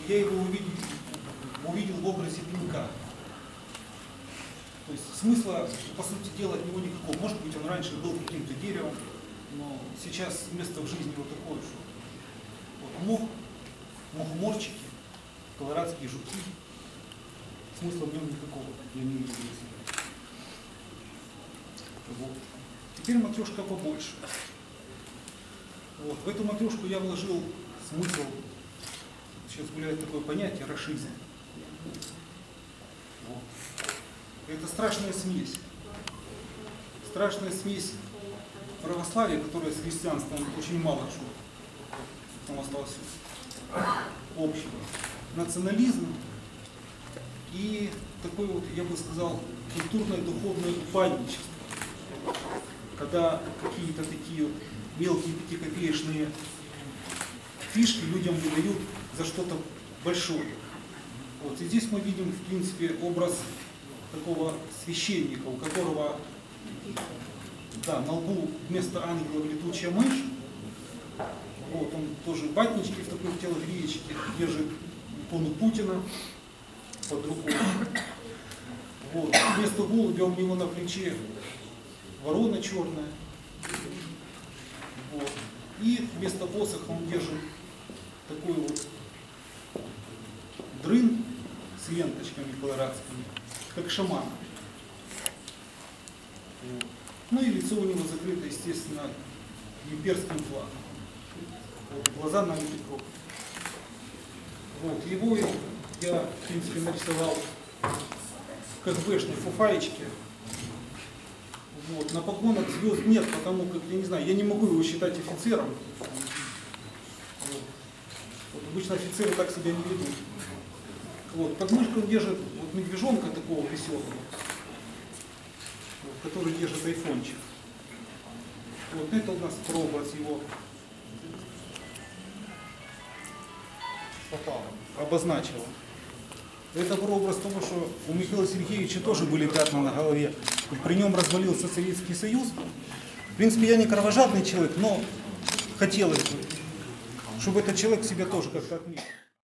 я его увидел в образе пенька. То есть смысла, по сути дела, от него никакого. Может быть, он раньше был каким-то деревом, но сейчас место в жизни вот такое, что вот мухоморчики, колорадские жуки, смысла в нем никакого, я не вижу. Вот. Теперь матрешка побольше. Вот. В эту матрешку я вложил смысл, сейчас гуляет такое понятие, рашизм. Вот. Это страшная смесь. Страшная смесь православия, которая с христианством очень мало чего там осталось общего. Национализм и такое вот, я бы сказал, культурное духовное упадничество. Когда какие-то такие вот мелкие пятикопеечные фишки людям выдают за что-то большое. Вот. И здесь мы видим, в принципе, образ такого священника, у которого на лбу вместо ангела летучая мышь. Вот, он тоже батнички в такой телогреечке, держит икону Путина под рукой. Вот. Вместо голубя у него на плече ворона черная. Вот. И вместо посоха он держит такой вот дрын с ленточками колорадскими, как шаман. Вот. Ну и лицо у него закрыто, естественно, имперским флагом. Вот. Глаза налиты кровью. Вот. Его я, в принципе, нарисовал в КГБшной фуфаечке. Вот. На погонах звезд нет, потому как, я не знаю, я не могу его считать офицером. Вот. Вот. Обычно офицеры так себя не ведут. Вот. Под мышкой он держит вот медвежонка такого веселого, вот, который держит айфончик. Вот. Это у нас прообраз его обозначила. Это прообраз того, что у Михаила Сергеевича тоже были пятна на голове. При нем развалился Советский Союз. В принципе, я не кровожадный человек, но хотелось бы, чтобы этот человек себя тоже как-то отметил.